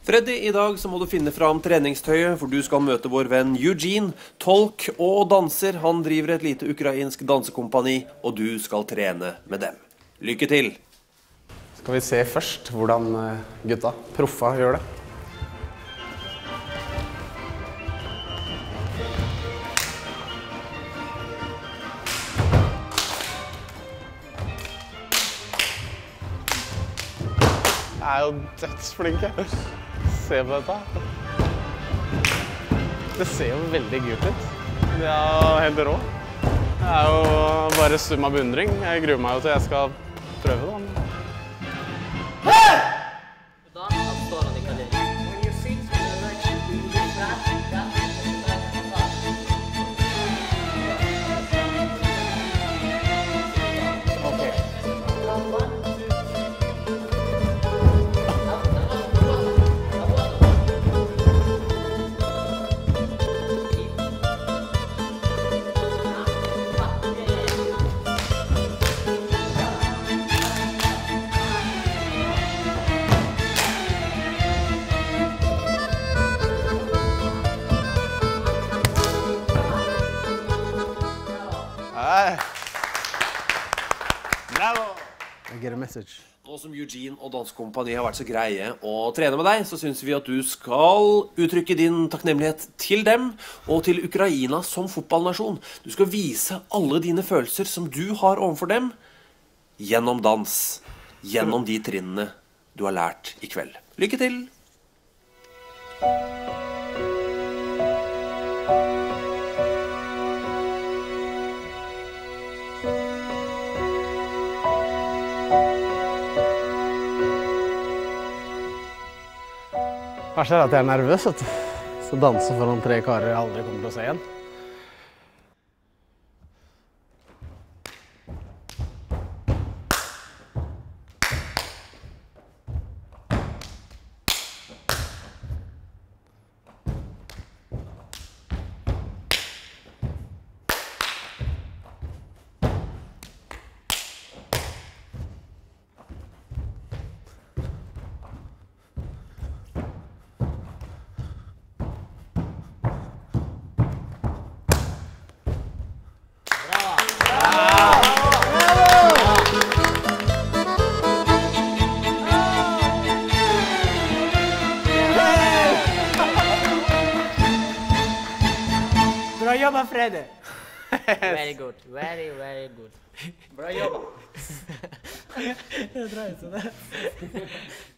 Freddy, i dag så må du finne fram treningstøyet, for du skal møte vår venn Eugene, tolk og danser. Han driver et lite ukrainsk dansekompani, og du skal trene med dem. Lykke til! Skal vi se først hvordan gutta, proffa, gjør det. Jeg er jo dødsflinke. Se på dette. Det ser jo veldig kult ut. Det er helt rå. Det er jo bare sum av beundring. Jeg gruer meg jo til jeg skal prøve det. Bravo! I get a message. Nå som Eugene og dansekompani har vært så greie å trene med deg, så synes vi at du skal uttrykke din takknemlighet til dem og til Ukraina som fotballnasjon. Du skal vise alle dine følelser som du har overfor dem gjennom dans, gjennom de trinnene du har lært i kveld. Lykke til! Verst er at jeg er nervøs, vet du. Så danse foran 3 karer jeg aldri kommer til å se igjen. Bra jobba, Freddy. Very good, very good. Bra jobba. Jeg dreier seg det.